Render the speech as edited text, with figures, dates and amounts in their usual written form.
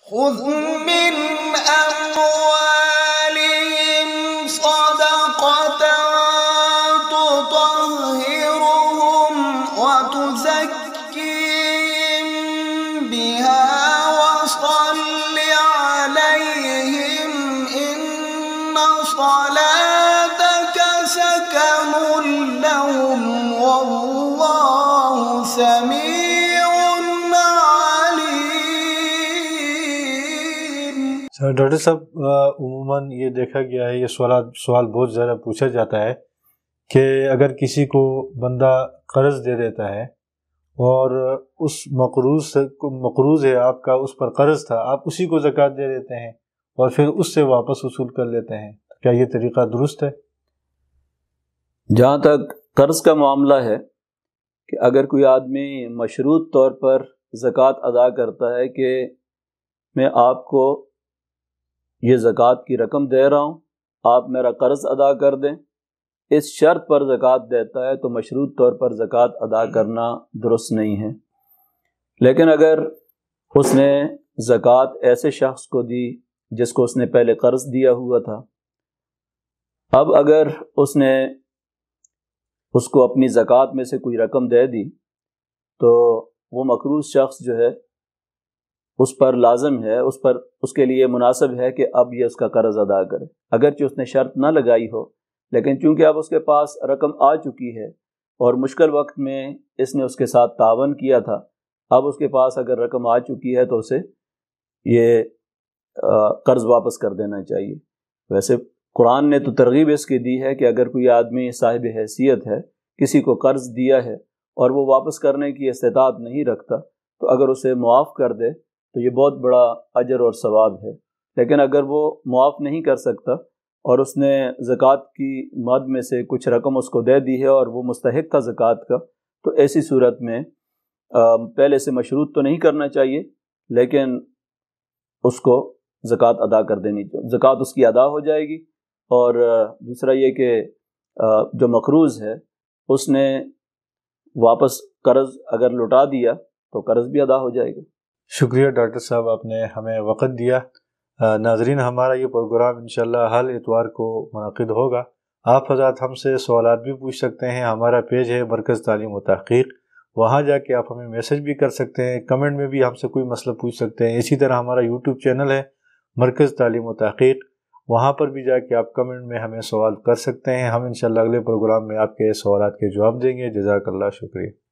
خذ من أموالهم صدقة تطهرهم وتزكيهم بها وصل عليهم إن صلاتك سكن لهم والله سميع عليم۔ ڈاکٹر صاحب، عموماً یہ دیکھا گیا ہے، یہ سوال بہت زیادہ پوچھا جاتا ہے کہ اگر کسی کو بندہ قرض دے دیتا ہے اور اس مقروض ہے آپ کا، اس پر قرض تھا، آپ اسی کو زکوٰۃ دے دیتے ہیں اور پھر اس سے واپس وصول کر لیتے ہیں، کیا یہ طریقہ درست ہے؟ جہاں تک قرض کا معاملہ ہے کہ اگر کوئی آدمی مشروط طور پر زکوٰۃ ادا کرتا ہے کہ میں آپ کو یہ زکوٰۃ کی رقم دے رہا ہوں، آپ میرا قرض ادا کر دیں، اس شرط پر زکوٰۃ دیتا ہے تو مشروط طور پر زکوٰۃ ادا کرنا درست نہیں ہے۔ لیکن اگر اس نے زکوٰۃ ایسے شخص کو دی جس کو اس نے پہلے قرض دیا ہوا تھا، اب اگر اس نے اس کو اپنی زکوٰۃ میں سے کوئی رقم دے دی تو وہ مقروض شخص جو ہے اس پر لازم ہے، اس کے لیے مناسب ہے کہ اب یہ اس کا قرض ادا کرے، اگرچہ اس نے شرط نہ لگائی ہو، لیکن چونکہ اب اس کے پاس رقم آ چکی ہے اور مشکل وقت میں اس نے اس کے ساتھ تعاون کیا تھا، اب اس کے پاس اگر رقم آ چکی ہے تو اسے یہ قرض واپس کر دینا چاہیے۔ ویسے قرآن نے تو ترغیب اس کی دی ہے کہ اگر کوئی آدمی صاحب حیثیت ہے، کسی کو قرض دیا ہے اور وہ واپس کرنے کی استطاعت نہیں رکھتا، تو اگر اسے معاف کر دے تو یہ بہت بڑا اجر اور ثواب ہے۔ لیکن اگر وہ معاف نہیں کر سکتا اور اس نے زکوٰۃ کی مد میں سے کچھ رقم اس کو دے دی ہے اور وہ مستحق تھا زکوٰۃ کا، تو ایسی صورت میں پہلے سے مشروط تو نہیں کرنا چاہیے، لیکن اس کو زکوٰۃ ادا کر دینی چاہیے، زکوٰۃ اس کی ادا ہو جائے گی۔ اور دوسرا یہ کہ جو مقروض ہے اس نے واپس قرض اگر لوٹا دیا تو قرض بھی ادا ہو جائے گا۔ شکریہ ڈاکٹر صاحب، آپ نے ہمیں وقت دیا۔ ناظرین، ہمارا یہ پروگرام انشاءاللہ ہر اتوار کو منعقد ہوگا۔ آپ حضرات ہم سے سوالات بھی پوچھ سکتے ہیں، ہمارا پیج ہے مرکز تعلیم و تحقیق، وہاں جا کے آپ ہمیں میسج بھی کر سکتے ہیں، کمنٹ میں بھی ہم سے کوئی مسئلہ پوچھ سکتے ہیں۔ اسی طرح ہمارا یوٹیوب چینل ہے مرکز تعلیم و تحقیق، وہاں پر بھی جا کے آپ کمنٹ میں ہمیں سوال کر سکتے ہیں۔ ہم انشاءاللہ اگلے پروگرام میں آپ کے سوالات کے جواب دیں گے۔ جزاک اللہ، شکریہ۔